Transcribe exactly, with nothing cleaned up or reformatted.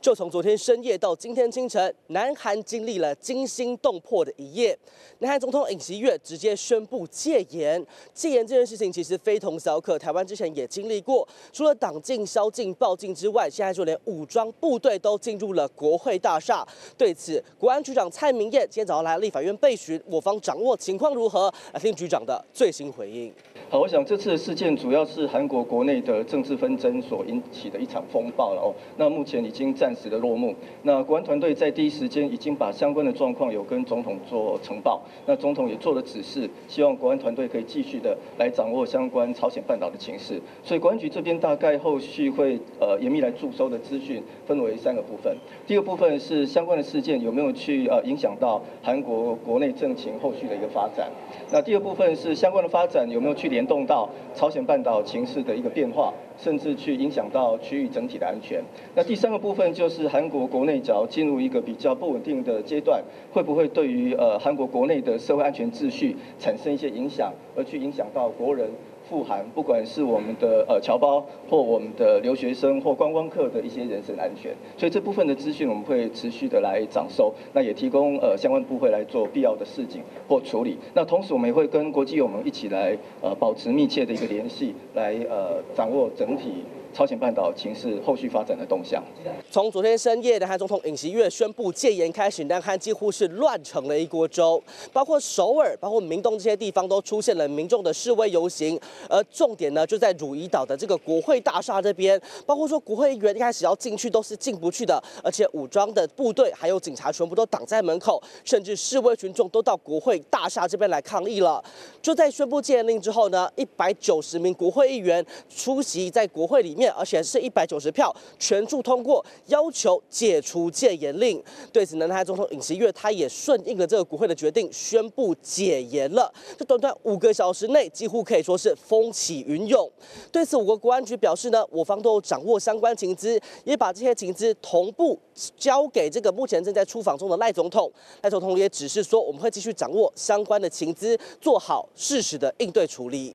就从昨天深夜到今天清晨，南韩经历了惊心动魄的一夜。南韩总统尹锡悦直接宣布戒严。戒严这件事情其实非同小可，台湾之前也经历过。除了党禁、宵禁、报禁之外，现在就连武装部队都进入了国会大厦。对此，国安局长蔡明彦今天早上来立法院备询，我方掌握情况如何？来听局长的最新回应。 好，我想这次的事件主要是韩国国内的政治纷争所引起的一场风暴了哦。那目前已经暂时的落幕。那国安团队在第一时间已经把相关的状况有跟总统做呈报。那总统也做了指示，希望国安团队可以继续的来掌握相关朝鲜半岛的情势。所以国安局这边大概后续会呃严密来驻收的资讯分为三个部分。第一个部分是相关的事件有没有去呃影响到韩国国内政情后续的一个发展。那第二部分是相关的发展有没有去 联动到朝鲜半岛情势的一个变化，甚至去影响到区域整体的安全。那第三个部分就是韩国国内只要进入一个比较不稳定的阶段，会不会对于呃韩国国内的社会安全秩序产生一些影响，而去影响到国人 赴韩，不管是我们的呃侨胞或我们的留学生或观光客的一些人身安全，所以这部分的资讯我们会持续的来掌收，那也提供呃相关部会来做必要的示警或处理。那同时我们也会跟国际友盟一起来呃保持密切的一个联系，来呃掌握整体 朝鲜半岛情势后续发展的动向。 从昨天深夜，南韩总统尹锡悦宣布戒严开始，南韩几乎是乱成了一锅粥。包括首尔、包括明洞这些地方都出现了民众的示威游行，而重点呢就在汝矣岛的这个国会大厦这边。包括说国会议员一开始要进去都是进不去的，而且武装的部队还有警察全部都挡在门口，甚至示威群众都到国会大厦这边来抗议了。就在宣布戒严令之后呢，一百九十名国会议员出席在国会里面， 而且是一百九十票全数通过，要求解除戒严令。对此，南韩总统尹锡悦他也顺应了这个国会的决定，宣布解严了。这短短五个小时内，几乎可以说是风起云涌。对此，我国国安局表示呢，我方都有掌握相关情资，也把这些情资同步交给这个目前正在出访中的赖总统。赖总统也指示说，我们会继续掌握相关的情资，做好适时的应对处理。